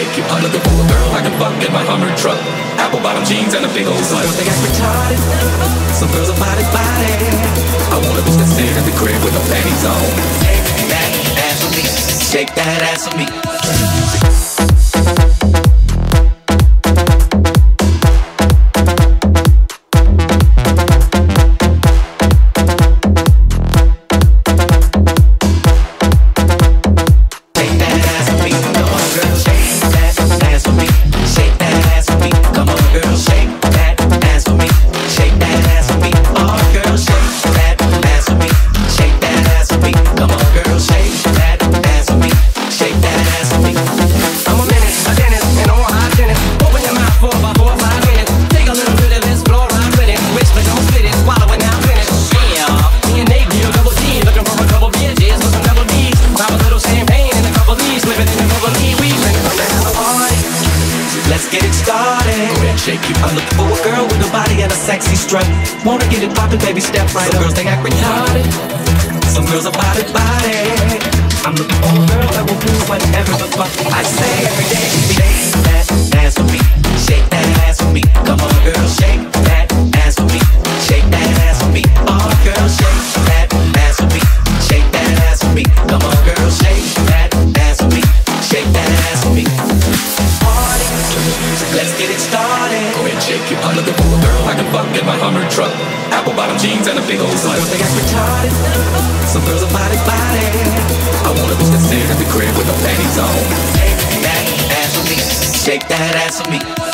shake you. I'm looking for a girl I can fuck in my Hummer truck. Apple bottom jeans and a big old slut. Girls they act retarded. Some girls are body. I want a bitch that stay in the crib with her panties on. Shake that ass for me. Shake that ass for me. I'm looking for a girl with a body and a sexy strut. Wanna get it poppin', baby, step right up. Some girls they act retarded. Some girls are body. I'm looking for a girl that will do whatever the fuck I say every day. Shake that ass for me. Shake that ass for me. Come on, girl, shake that ass for me. Shake that ass for me. Oh, girl, shake that ass for me. Shake that ass for me. Come on, girl, shake that ass for me. Shake that ass for me. Party, let's get it started. Go ahead, shake you. I'm looking for a girl I can fuck in my Hummer truck. Apple bottom jeans and a big old slut. Girls they act retarded. Some girls are body. I want a bitch that stay in the crib with her panties on. Shake that ass for me. Shake that ass for me.